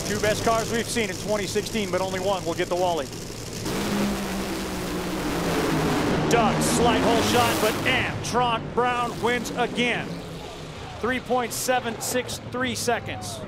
Two best cars we've seen in 2016, but only one will get the Wally. Doug, slide hole shot, but Antron Brown wins again. 3.763 seconds.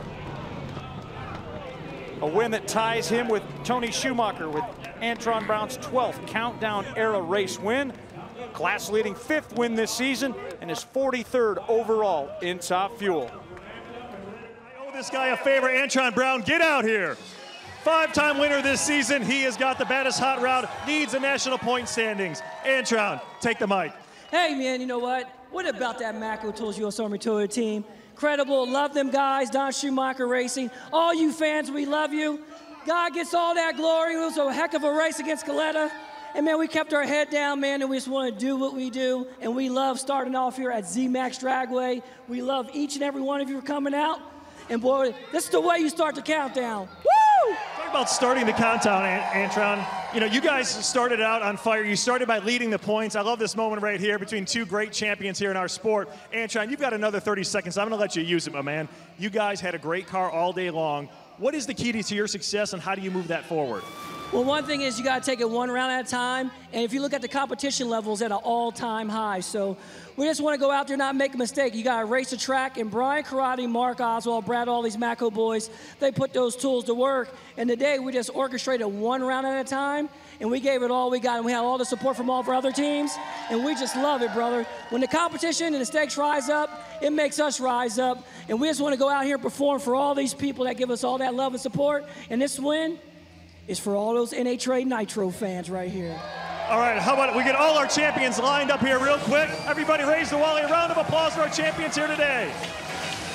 A win that ties him with Tony Schumacher with Antron Brown's 12th Countdown era race win. Class leading 5th win this season and his 43rd overall in Top Fuel. I owe this guy a favor, Antron Brown, get out here. 5-time winner this season. He has got the baddest hot rod, leads the national point standings. Antron, take the mic. Hey man, you know what? What about that Mako Tools US Army Toyota team? Incredible, love them guys, Don Schumacher Racing. All you fans, we love you. God gets all that glory. It was a heck of a race against Kalitta. And man, we kept our head down, man, and we just want to do what we do. And we love starting off here at zMAX Dragway. We love each and every one of you for coming out. And boy, this is the way you start the countdown. Woo! Talk about starting the countdown, Antron. You know, you guys started out on fire. You started by leading the points. I love this moment right here between two great champions here in our sport. Antron, you've got another 30 seconds. I'm going to let you use it, my man. You guys had a great car all day long. What is the key to your success, and how do you move that forward? Well, one thing is you got to take it one round at a time. And if you look at the competition levels at an all-time high. So we just want to go out there and not make a mistake. You got to race the track. And Brian Karate, Mark Oswald, Brad, all these Mako boys, they put those tools to work. And today we just orchestrated one round at a time. And we gave it all we got. And we had all the support from all of our other teams. And we just love it, brother. When the competition and the stakes rise up, it makes us rise up. And we just want to go out here and perform for all these people that give us all that love and support. And this win is for all those NHRA Nitro fans right here. All right, how about it? We get all our champions lined up here real quick. Everybody raise the Wally. A round of applause for our champions here today.